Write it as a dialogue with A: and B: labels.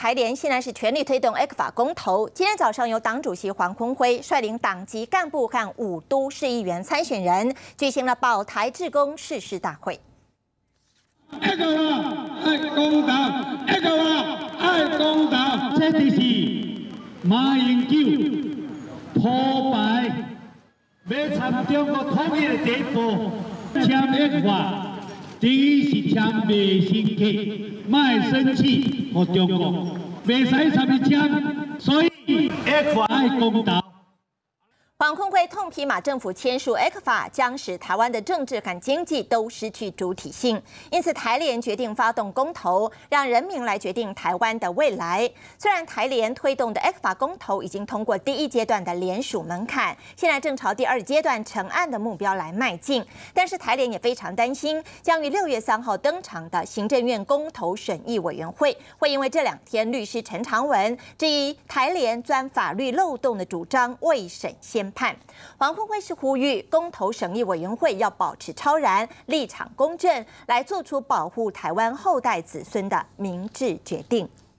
A: 台联现在是全力推动 ECFA 公投。今天早上，由党主席黄坤辉率领党籍干部和5都市议员参选人举行了保台志工誓师大会。
B: ECFA 爱公道 ，ECFA 爱公道，这就是马英九破败要参中国统一的第一步，签 ECFA。 第一是签袂生气，莫生气，互中国袂使参与签，所以 ECFA 爱公道。
A: 黄坤辉痛批马政府签署 ECFA 将使台湾的政治和经济都失去主体性，因此台联决定发动公投，让人民来决定台湾的未来。虽然台联推动的 ECFA 公投已经通过第1阶段的联署门槛，现在正朝第2阶段成案的目标来迈进，但是台联也非常担心，将于6月3号登场的行政院公投审议委员会，会因为这2天律师陈长文质疑台联钻法律漏洞的主张未审先判。黄坤辉是呼吁公投审议委员会要保持超然、立场公正，来做出保护台湾后代子孙的明智决定。